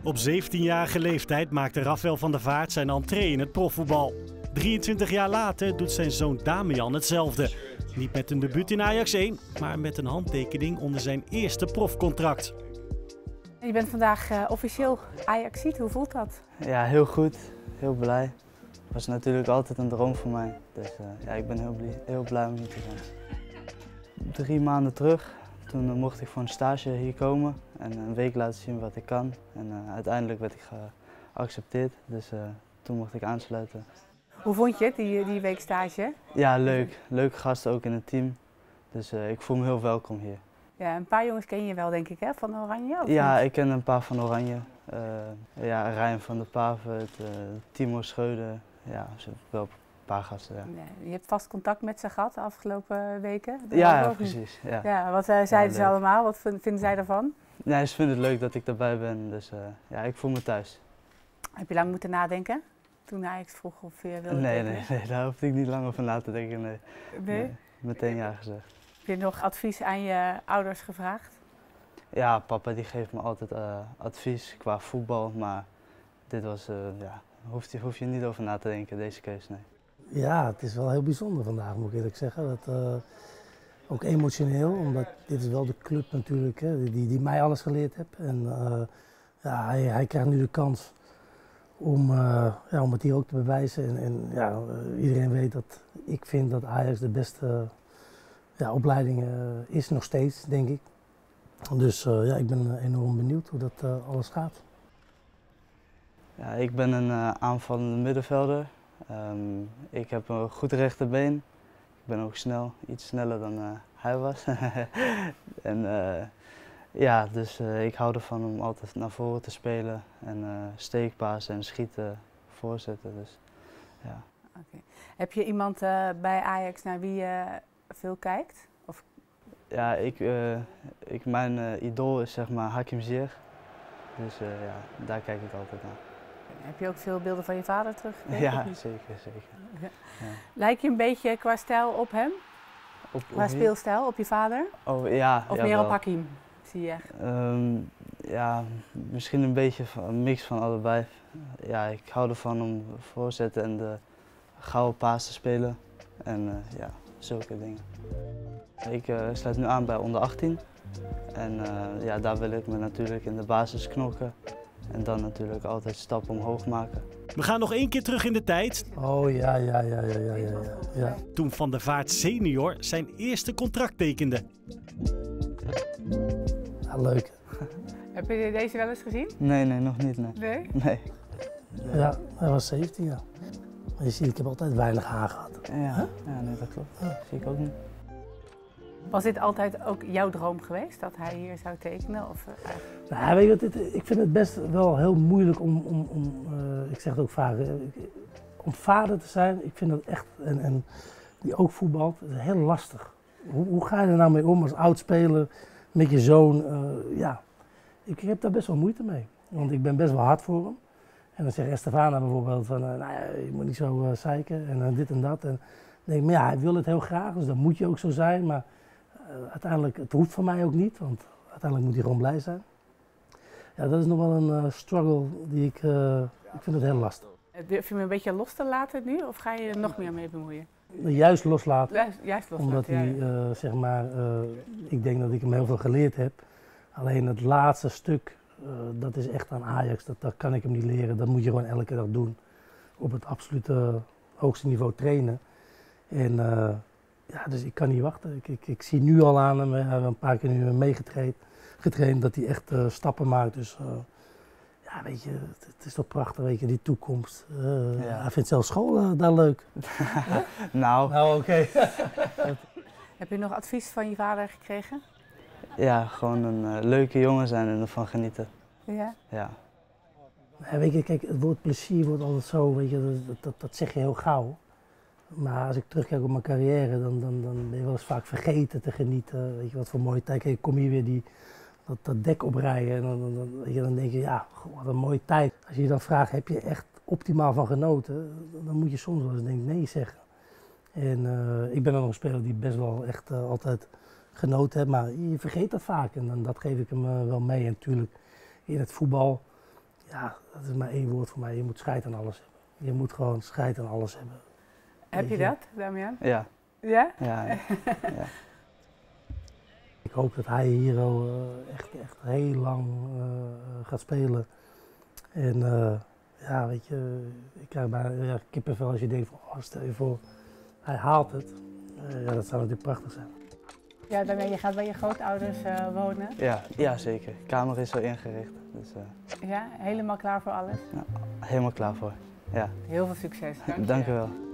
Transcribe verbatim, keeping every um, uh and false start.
Op zeventienjarige leeftijd maakte Rafael van der Vaart zijn entree in het profvoetbal. drieëntwintig jaar later doet zijn zoon Damian hetzelfde. Niet met een debuut in Ajax één, maar met een handtekening onder zijn eerste profcontract. Je bent vandaag uh, officieel Ajaxiet. Hoe voelt dat? Ja, heel goed. Heel blij. Het was natuurlijk altijd een droom voor mij. Dus uh, ja, ik ben heel blij, heel blij om hier te zijn. Drie maanden terug, toen uh, mocht ik voor een stage hier komen en een week laten zien wat ik kan. En uh, uiteindelijk werd ik geaccepteerd, dus uh, toen mocht ik aansluiten. Hoe vond je het, die, die week stage? Ja, leuk. Leuke gasten ook in het team. Dus uh, ik voel me heel welkom hier. Ja, een paar jongens ken je wel, denk ik, hè? Van Oranje? Of ja, niet? ik ken een paar van Oranje. Uh, ja, Ryan van der Pavert, uh, Timo Schreuder. Ja, wel een paar gasten. Ja. Ja, je hebt vast contact met ze gehad de afgelopen weken? Ja, ja, precies. Ja. Ja, wat uh, zeiden ja, ze allemaal? Wat vinden zij daarvan? Ja, ze vinden het leuk dat ik erbij ben, dus uh, ja, ik voel me thuis. Heb je lang moeten nadenken toen Ajax vroeg of je wilde Nee, tekenen? nee, nee, daar hoefde ik niet lang over na te denken. Nee. Nee? Nee, meteen ja gezegd. Heb je nog advies aan je ouders gevraagd? Ja, papa die geeft me altijd uh, advies qua voetbal, maar dit was, uh, ja, hoef je, hoef je niet over na te denken, deze keuze, nee. Ja, het is wel heel bijzonder vandaag, moet ik eerlijk zeggen. Dat, uh, ook emotioneel, omdat dit is wel de club natuurlijk, hè, die, die mij alles geleerd heeft. En uh, ja, hij, hij krijgt nu de kans om, uh, ja, om het hier ook te bewijzen. En, en ja, uh, iedereen weet dat ik vind dat Ajax de beste uh, ja, opleiding uh, is, nog steeds, denk ik. Dus uh, ja, ik ben uh, enorm benieuwd hoe dat uh, alles gaat. Ja, ik ben een uh, aanvallende middenvelder. Um, ik heb een goed rechterbeen. Ik ben ook snel, iets sneller dan uh, hij was. en uh, ja, dus uh, ik hou ervan om altijd naar voren te spelen en uh, steekpasen en schieten, voorzetten. Dus, ja. Okay. Heb je iemand uh, bij Ajax naar wie je veel kijkt? Of... Ja, ik, uh, ik, mijn uh, idool is zeg maar Hakim Ziyech. Dus uh, ja, daar kijk ik altijd naar. Heb je ook veel beelden van je vader terug? Ja, zeker, zeker. Ja. Ja. Lijk je een beetje qua stijl op hem? Op, qua op speelstijl, op je vader? Oh ja. Of ja, meer wel. op Hakim, Ziyech? Um, ja, misschien een beetje van, een mix van allebei. Ja, ik hou ervan om voorzetten en de gouden paas te spelen. En uh, ja, zulke dingen. Ik uh, sluit nu aan bij onder achttien. En uh, ja, daar wil ik me natuurlijk in de basis knokken. En dan natuurlijk altijd stappen omhoog maken. We gaan nog één keer terug in de tijd. Oh ja, ja, ja, ja, ja, ja, ja. Toen Van der Vaart senior zijn eerste contract tekende. Ja, leuk. Heb je deze wel eens gezien? Nee, nee, nog niet. Nee. Nee? Nee. Ja, hij was zeventien, ja. Maar je ziet, ik heb altijd weinig haar gehad. Ja, ja nee, dat klopt. Dat zie ik ook niet. Was dit altijd ook jouw droom geweest, dat hij hier zou tekenen? Of, uh, nou, weet je wat, ik vind het best wel heel moeilijk om, om, om uh, ik zeg het ook vaak, om vader te zijn. Ik vind dat echt, en, en die ook voetbalt, dat is heel lastig. Hoe, hoe ga je er nou mee om als oudspeler met je zoon? Uh, ja, ik heb daar best wel moeite mee, want ik ben best wel hard voor hem. En dan zegt Estefana bijvoorbeeld van, uh, nou ja, je moet niet zo uh, zeiken en uh, dit en dat. En dan denk ik, maar ja, hij wil het heel graag, dus dan moet je ook zo zijn. Maar uh, uiteindelijk, het hoeft van mij ook niet, want uiteindelijk moet hij gewoon blij zijn. Ja, dat is nog wel een uh, struggle die ik, uh, ik vind het heel lastig. Durf je me een beetje los te laten nu, of ga je er nog meer mee bemoeien? Juist loslaten. Juist, juist loslaten, Omdat hij, uh, zeg maar, uh, ik denk dat ik hem heel veel geleerd heb. Alleen het laatste stuk, uh, dat is echt aan Ajax, dat, dat kan ik hem niet leren. Dat moet je gewoon elke dag doen. Op het absolute hoogste niveau trainen. En uh, ja, dus ik kan niet wachten. Ik, ik, ik zie nu al aan hem, we hebben een paar keer nu meegetraind, getraind, dat hij echt uh, stappen maakt. Dus uh, ja, weet je, het, het is toch prachtig, weet je, die toekomst. Uh, ja. Hij vindt zelfs school uh, daar leuk. nou. Nou, oké. Okay. Heb je nog advies van je vader gekregen? Ja, gewoon een uh, leuke jongen zijn en ervan genieten. Ja? Ja. Ja, weet je, kijk, het woord plezier wordt altijd zo, weet je, dat, dat, dat zeg je heel gauw. Maar als ik terugkijk op mijn carrière, dan, dan, dan ben je wel eens vaak vergeten te genieten. Weet je, wat voor mooie tijd. Kijk, ik kom hier weer die, dat, dat dek oprijden en dan, dan, dan, weet je, dan denk je, ja, goh, wat een mooie tijd. Als je je dan vraagt, heb je echt optimaal van genoten? Dan moet je soms wel eens denk, nee zeggen. En uh, ik ben dan nog een speler die best wel echt uh, altijd genoten heeft, maar je vergeet dat vaak. En dan, dat geef ik hem uh, wel mee. En natuurlijk in het voetbal ja, dat is maar één woord voor mij. Je moet scheid aan alles hebben. Je moet gewoon scheid aan alles hebben. Heb je Weet dat, Damian? Ja, Ja? ja, ja. ja. Ik hoop dat hij hier uh, echt, echt heel lang uh, gaat spelen. En uh, ja, weet je, ik krijg bijna ja, kippenvel als je denkt van, oh, stel je voor, hij haalt het. Uh, ja, dat zou natuurlijk prachtig zijn. Ja, Damian, je gaat bij je grootouders uh, wonen. Ja, ja, zeker. De kamer is al ingericht. Dus, uh, Ja, helemaal klaar voor alles. helemaal klaar voor. Ja. Heel veel succes. Dank je. Dank u wel.